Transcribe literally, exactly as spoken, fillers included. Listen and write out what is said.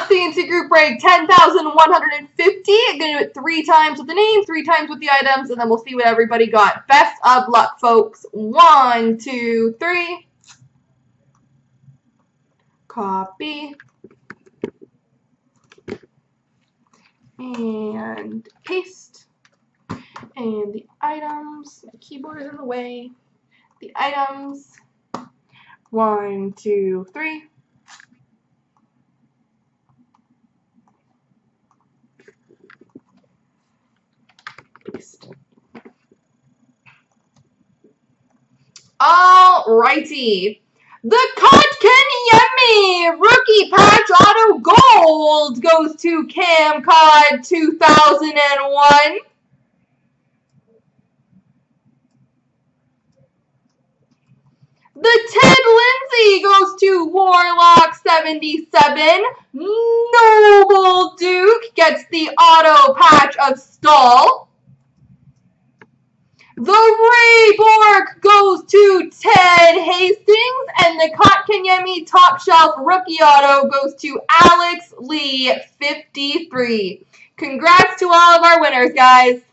C N C group break ten thousand one hundred fifty. I'm going to do it three times with the name, three times with the items, and then we'll see what everybody got. Best of luck, folks. One, two, three. Copy. And paste. And the items. My keyboard is in the way. The items. One, two, three. Paste. Alrighty. The Kotkaniemi Rookie Patch Auto Gold goes to Cam Cod two thousand one. The Ted Lindsay goes to Warlock seventy-seven. Noble Duke gets the Auto Patch of Stall. The Ray Bork goes to Ted Hastings, and the Kotkaniemi Top Shelf Rookie Auto goes to Alex Lee, fifty-three. Congrats to all of our winners, guys.